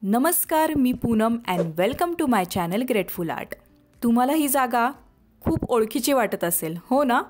नमस्कार, मी Poonam and welcome to my channel grateful art. तुम्हाला ही जागा खूप ओळखीची वाटत असेल, हो ना?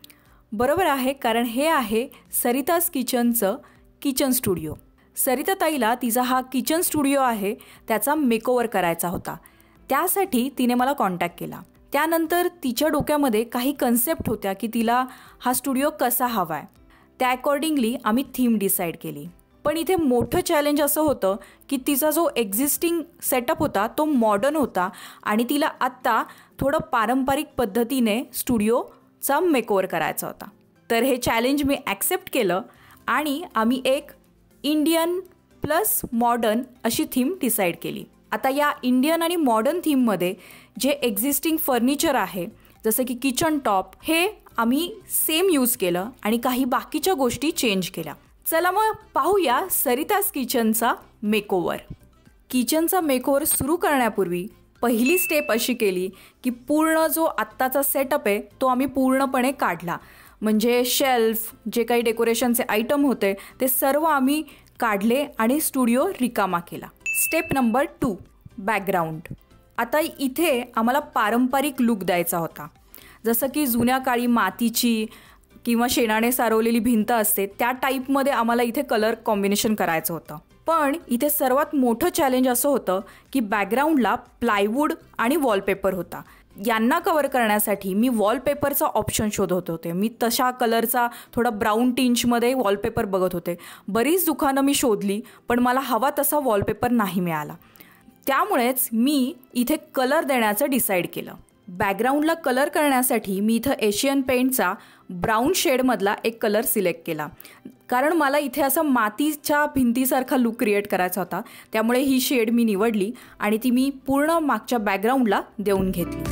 बरोबर आहे, कारण हे आहे सरिताज किचनचं किचन स्टुडिओ. सरिता ताईला तिचा हा किचन स्टुडिओ आहे त्याचा मेकओव्हर करायचा होता. त्यासाठी तिने मला कॉन्टॅक्ट केला. त्यानंतर तिच्या डोक्यामध्ये काही कन्सेप्ट होत्या की तिला हा स्टुडिओ कसा हवा आहे. त्या अकॉर्डिंगली आम्ही थीम डिसाईड केली. पण इथे मोठं चॅलेंज असं होतं की तिचा जो एक्झिस्टिंग सेटअप होता तो मॉडर्न होता आणि तिला आत्ता थोडं पारंपरिक पद्धतीने स्टुडिओचा मेकओव्हर करायचा होता. तर हे चॅलेंज मी ॲक्सेप्ट केलं आणि आम्ही एक इंडियन प्लस मॉडर्न अशी थीम डिसाईड केली. आता या इंडियन आणि मॉडर्न थीममध्ये जे एक्झिस्टिंग फर्निचर आहे जसं की किचन टॉप हे आम्ही सेम यूज केलं आणि काही बाकीच्या गोष्टी चेंज केल्या. चला मग पाहूया सरिताज किचनचा मेकओव्हर. किचनचा मेकओव्हर सुरू करण्यापूर्वी पहिली स्टेप अशी केली की पूर्ण जो आत्ताचा सेटअप आहे तो आम्ही पूर्णपणे काढला. म्हणजे शेल्फ, जे काही डेकोरेशनचे आयटम होते ते सर्व आम्ही काढले आणि स्टुडिओ रिकामा केला. Step number 2, background. आता इथे आम्हाला पारंपरिक लुक द्यायचा होता. जसं की जुन्या काळी मातीची किंवा शेणाने सारवलेली भिंत असते त्या टाईपमध्ये आम्हाला इथे कलर कॉम्बिनेशन करायचं होतं. पण इथे सर्वात मोठं चॅलेंज असं होतं की बॅकग्राऊंडला प्लायवूड आणि वॉलपेपर होता. यांना कवर करण्यासाठी मी वॉलपेपरचा ऑप्शन शोधत होते. मी तशा कलरचा थोडा ब्राऊन टिंचमध्ये वॉलपेपर बघत होते. बरीच दुकानं मी शोधली पण मला हवा तसा वॉलपेपर नाही मिळाला. त्यामुळेच मी इथे कलर देण्याचं डिसाईड केलं. बॅकग्राऊंडला कलर करण्यासाठी मी इथं एशियन पेंटचा ब्राऊन शेडमधला एक कलर सिलेक्ट केला. कारण मला इथे असं मातीच्या भिंतीसारखा लुक क्रिएट करायचा होता. त्यामुळे ही शेड मी निवडली आणि ती मी पूर्ण मागच्या बॅकग्राऊंडला देऊन घेतली.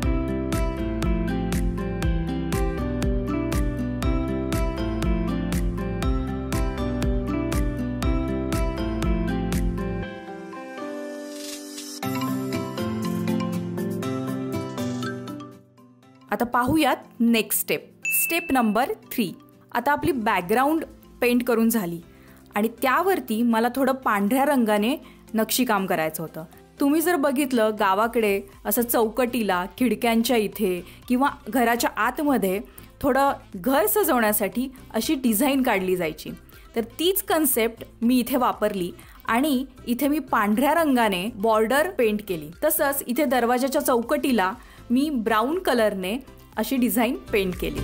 आता पाहूयात नेक्स्ट स्टेप. Step number 3. आता आपली बॅकग्राऊंड पेंट करून झाली आणि त्यावरती मला थोडं पांढऱ्या रंगाने नक्षीकाम करायचं होतं. तुम्ही जर बघितलं गावाकडे असं चौकटीला खिडक्यांच्या इथे किंवा घराच्या आतमध्ये थोडं घर सजवण्यासाठी अशी डिझाईन काढली जायची. तर तीच कन्सेप्ट मी इथे वापरली आणि इथे मी पांढऱ्या रंगाने बॉर्डर पेंट केली. तसंच इथे दरवाजाच्या चौकटीला मी ब्राऊन कलरने अशी डिझाईन पेंट केली.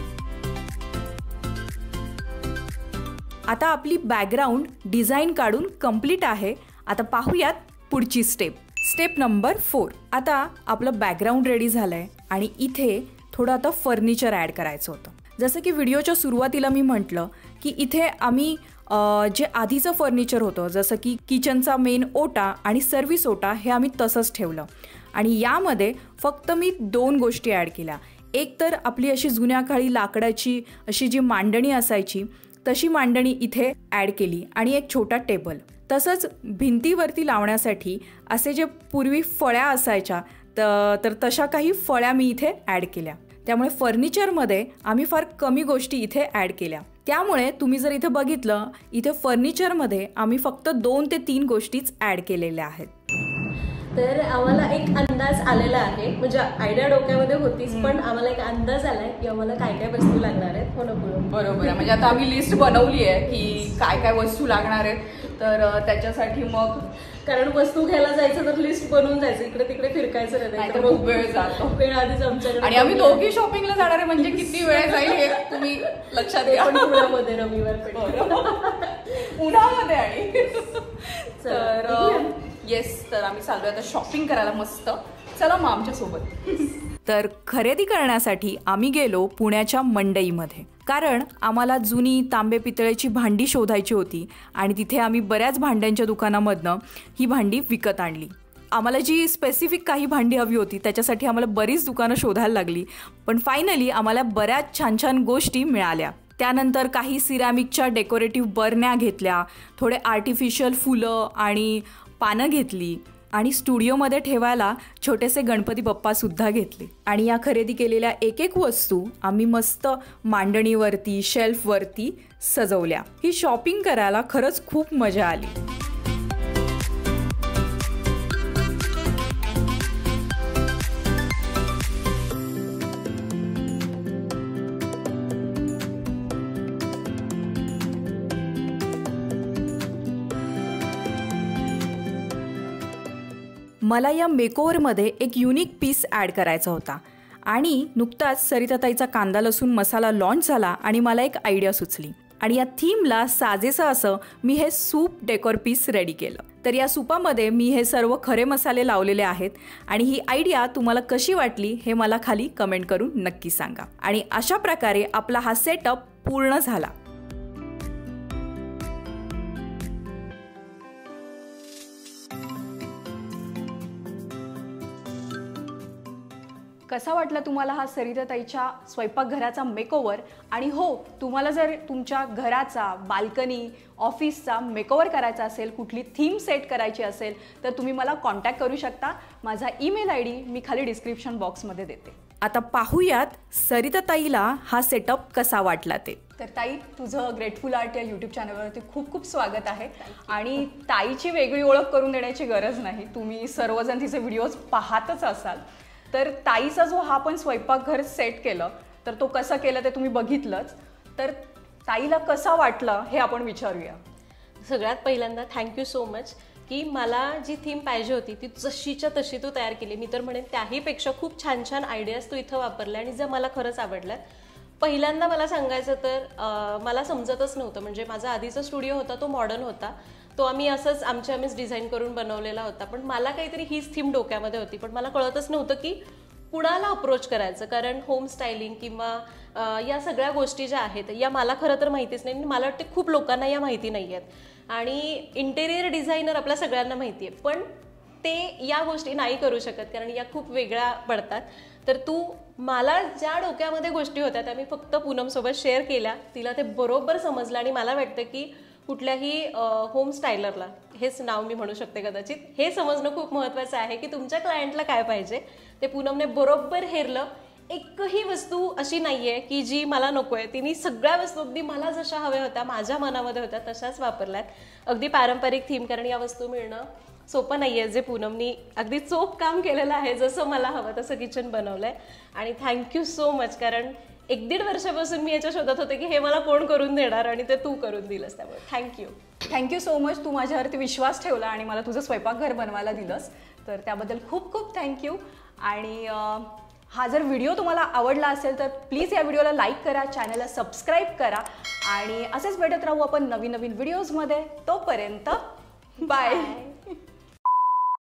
आता आपली बॅकग्राऊंड डिझाईन काढून कंप्लीट आहे. आता पाहूयात पुढची स्टेप. Step number 4. आता आपलं बॅकग्राऊंड रेडी झालं आहे आणि इथे थोडं आता फर्निचर ॲड करायचं होतं. जसं की व्हिडिओच्या सुरुवातीला मी म्हटलं की इथे आम्ही जे आधीचं फर्निचर होतं जसं की किचनचा मेन ओटा आणि सर्व्हिस ओटा हे आम्ही तसंच ठेवलं आणि यामध्ये फक्त मी 2 गोष्टी ॲड केल्या. एक तर आपली अशी जुन्या काळी लाकडाची अशी जी मांडणी असायची तशी मांडणी इथे ॲड केली आणि एक छोटा टेबल. तसंच भिंतीवरती लावण्यासाठी असे जे पूर्वी फळ्या असायच्या तर तशा काही फळ्या मी इथे ॲड केल्या. त्यामुळे फर्निचरमध्ये आम्ही फार कमी गोष्टी इथे ॲड केल्या. त्यामुळे तुम्ही जर इथे बघितलं इथे फर्निचरमध्ये आम्ही फक्त 2 ते 3 गोष्टीच ॲड केलेल्या आहेत. तर आम्हाला एक अंदाज आलेला आहे, म्हणजे आयडिया डोक्यामध्ये होतीच पण आम्हाला एक अंदाज आलाय की आम्हाला काय काय वस्तू लागणार आहेत. हो ना? बरोबर आहे. म्हणजे आता आम्ही लिस्ट बनवली आहे की काय काय वस्तू लागणार आहेत. तर त्याच्यासाठी मग कारण वस्तू घ्यायला जायचं तर लिस्ट बनवून जायचं, इकडे तिकडे फिरकायचं नाही तर खूप वेळ जातो. वेळ आधीच आमच्याकडे आणि आम्ही दोघी शॉपिंगला जाणार आहे म्हणजे किती वेळ जाईल हे तुम्ही लक्षात घ्या. पण पुण्यामध्ये रविवार उन्हामध्ये आणि तर येस, तर आम्ही चाललोय आता शॉपिंग करायला मस्त. चला मग आमच्या सोबत. तर खरेदी करण्यासाठी आम्ही गेलो पुण्याच्या मंडईमध्ये. कारण आम्हाला जुनी तांबे पितळेची भांडी शोधायची होती आणि तिथे आम्ही बऱ्याच भांड्यांच्या दुकानामधनं ही भांडी विकत आणली. आम्हाला जी स्पेसिफिक काही भांडी हवी होती त्याच्यासाठी आम्हाला बरीच दुकानं शोधायला लागली. पण फायनली आम्हाला बऱ्याच छान छान गोष्टी मिळाल्या. त्यानंतर काही सिरॅमिकच्या डेकोरेटिव्ह बरण्या घेतल्या, थोडे आर्टिफिशियल फुलं आणि पानं घेतली आणि स्टुडिओमध्ये ठेवायला छोटेसे गणपती बाप्पासुद्धा घेतले. आणि या खरेदी केलेल्या एक एक वस्तू आम्ही मस्त मांडणीवरती शेल्फवरती सजवल्या. ही शॉपिंग करायला खरंच खूप मजा आली. मला या मेकओव्हरमध्ये एक युनिक पीस ॲड करायचा होता आणि नुकताच सरिताताईचा कांदा लसूण मसाला लॉन्च झाला आणि मला एक आयडिया सुचली आणि या थीमला साजेसं असं मी हे सूप डेकोर पीस रेडी केलं. तर या सूपामध्ये मी हे सर्व खरे मसाले लावलेले आहेत आणि ही आयडिया तुम्हाला कशी वाटली हे मला खाली कमेंट करून नक्की सांगा. आणि अशा प्रकारे आपला हा सेटअप पूर्ण झाला. कसा वाटला तुम्हाला हा सरिताताईच्या स्वयंपाकघराचा मेकओव्हर? आणि हो, तुम्हाला जर तुमच्या घराचा, बाल्कनी, ऑफिसचा मेकओव्हर करायचा असेल, कुठली थीम सेट करायची असेल तर तुम्ही मला कॉन्टॅक्ट करू शकता. माझा ईमेल ID मी खाली डिस्क्रिप्शन बॉक्समध्ये देते. आता पाहूयात सरिताताईला हा सेटअप कसा वाटला ते. तर ताई, तुझं ग्रेटफुल आर्ट या यूट्यूब चॅनलवरती खूप खूप स्वागत आहे. आणि ताईची वेगळी ओळख करून देण्याची गरज नाही, तुम्ही सर्वजण तिचे व्हिडिओज पाहतच असाल. तर ताईचा जो हा आपण स्वयंपाकघर सेट केलं तर तो कसं केलं ते तुम्ही बघितलंच. तर ताईला कसा वाटलं हे आपण विचारूया. सगळ्यात पहिल्यांदा थँक्यू सो मच की मला जी थीम पाहिजे होती ती जशीच्या तशी तू तयार केली. मी तर म्हणेन त्याहीपेक्षा खूप छान छान आयडियाज तू इथं वापरल्या आणि ज्या मला खरंच आवडल्यात. पहिल्यांदा मला सांगायचं तर मला समजतच नव्हतं, म्हणजे माझा आधीचा स्टुडिओ होता तो मॉडर्न होता, तो आम्ही असंच आम्हीच डिझाईन करून बनवलेला होता. पण मला काहीतरी हीच थीम डोक्यामध्ये होती, पण मला कळतच नव्हतं की कुणाला अप्रोच करायचं. कारण होम स्टायलिंग किंवा या सगळ्या गोष्टी ज्या आहेत या मला खरं तर माहितीच नाही. मला वाटते खूप लोकांना या माहिती नाही आहेत. आणि इंटेरियर डिझायनर आपल्या सगळ्यांना माहिती आहे, पण ते या गोष्टी नाही करू शकत कारण या खूप वेगळ्या पडतात. तर तू मला ज्या डोक्यामध्ये गोष्टी होत्या त्या मी फक्त पूनमसोबत शेअर केल्या, तिला ते बरोबर समजलं. आणि मला वाटतं की कुठल्याही होम स्टायलरला, हेच नाव मी म्हणू शकते कदाचित, हे समजणं खूप महत्त्वाचं आहे की तुमच्या क्लायंटला काय पाहिजे. ते पूनमने बरोबर हेरलं. एकही वस्तू अशी नाही आहे की जी मला नको आहे. तिने सगळ्या वस्तू अगदी मला जशा हव्या होत्या, माझ्या मनामध्ये होत्या तशाच वापरल्यात. अगदी पारंपरिक थीम, कारण या वस्तू मिळणं सोपं नाही आहे. जे पूनमनी अगदी चोख काम केलेलं आहे, जसं मला हवं तसं किचन बनवलं आहे. आणि थँक्यू सो मच, कारण 1-1.5 वर्षापासून मी याच्या शोधात होते की हे मला कोण करून देणार आणि ते तू करून दिलंस. त्यामुळे थँक्यू सो मच. तू माझ्यावरती विश्वास ठेवला आणि मला तुझं स्वयंपाकघर बनवायला दिलंस, तर त्याबद्दल खूप खूप थँक्यू. आणि हा जर व्हिडिओ तुम्हाला आवडला असेल तर प्लीज या व्हिडिओला लाईक करा, चॅनलला सबस्क्राईब करा आणि असेच भेटत राहू आपण नवीन नवीन व्हिडिओजमध्ये. तोपर्यंत बाय.